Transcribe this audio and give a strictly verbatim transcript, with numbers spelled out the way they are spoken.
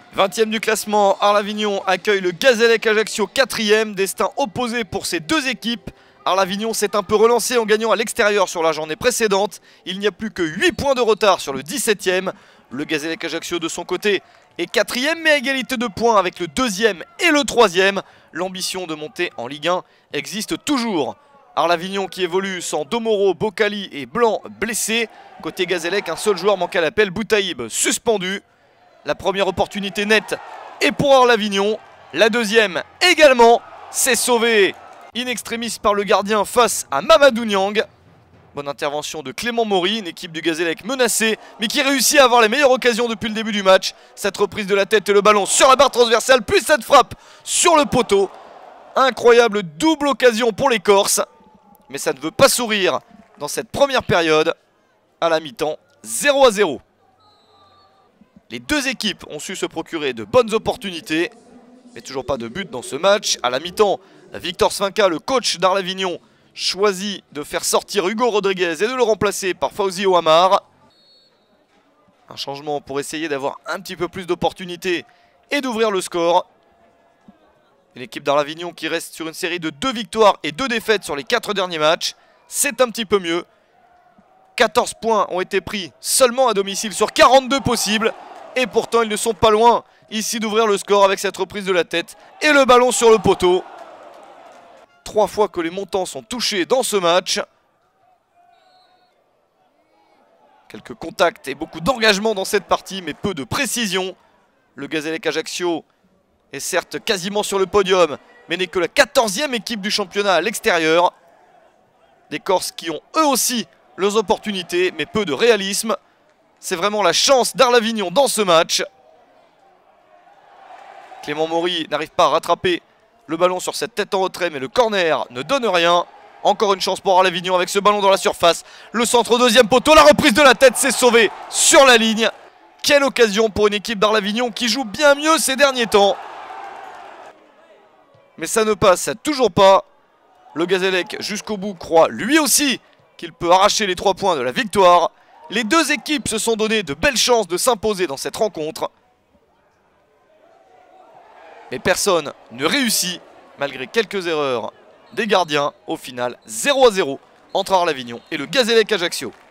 vingtième du classement, Arles-Avignon accueille le Gazélec Ajaccio quatrième. Destin opposé pour ces deux équipes. Arles-Avignon s'est un peu relancé en gagnant à l'extérieur sur la journée précédente. Il n'y a plus que huit points de retard sur le dix-septième. Le Gazélec Ajaccio de son côté est quatrième mais à égalité de points avec le deuxième et le troisième. L'ambition de monter en Ligue un existe toujours. Arles-Avignon qui évolue sans Domoro, Bocali et Blanc blessés. Côté Gazélec, un seul joueur manque à l'appel, Boutaïb suspendu. La première opportunité nette est pour Arles-Avignon. La deuxième également. C'est sauvé in extremis par le gardien face à Mamadou Niang. Bonne intervention de Clément Maury, une équipe du Gazélec menacée, mais qui réussit à avoir les meilleures occasions depuis le début du match. Cette reprise de la tête et le ballon sur la barre transversale, puis cette frappe sur le poteau. Incroyable double occasion pour les Corses. Mais ça ne veut pas sourire dans cette première période. À la mi-temps, zéro à zéro. Les deux équipes ont su se procurer de bonnes opportunités, mais toujours pas de but dans ce match. À la mi-temps, Victor Svinka, le coach d'Arles-Avignon, choisit de faire sortir Hugo Rodriguez et de le remplacer par Fauzi Ouamar. Un changement pour essayer d'avoir un petit peu plus d'opportunités et d'ouvrir le score. L'équipe d'Arles-Avignon qui reste sur une série de deux victoires et deux défaites sur les quatre derniers matchs. C'est un petit peu mieux. quatorze points ont été pris seulement à domicile sur quarante-deux possibles. Et pourtant ils ne sont pas loin ici d'ouvrir le score avec cette reprise de la tête et le ballon sur le poteau. Trois fois que les montants sont touchés dans ce match. Quelques contacts et beaucoup d'engagement dans cette partie, mais peu de précision. Le Gazélec Ajaccio est certes quasiment sur le podium, mais n'est que la quatorzième équipe du championnat à l'extérieur. Des Corses qui ont eux aussi leurs opportunités, mais peu de réalisme. C'est vraiment la chance d'Arles-Avignon dans ce match. Clément Maury n'arrive pas à rattraper le ballon sur cette tête en retrait, mais le corner ne donne rien. Encore une chance pour Arles-Avignon avec ce ballon dans la surface. Le centre au deuxième poteau, la reprise de la tête, c'est sauvé sur la ligne. Quelle occasion pour une équipe d'Arles-Avignon qui joue bien mieux ces derniers temps. Mais ça ne passe toujours pas. Le Gazélec jusqu'au bout croit lui aussi qu'il peut arracher les trois points de la victoire. Les deux équipes se sont donné de belles chances de s'imposer dans cette rencontre. Mais personne ne réussit, malgré quelques erreurs des gardiens. Au final, zéro à zéro entre Arles-Avignon et le Gazélec Ajaccio.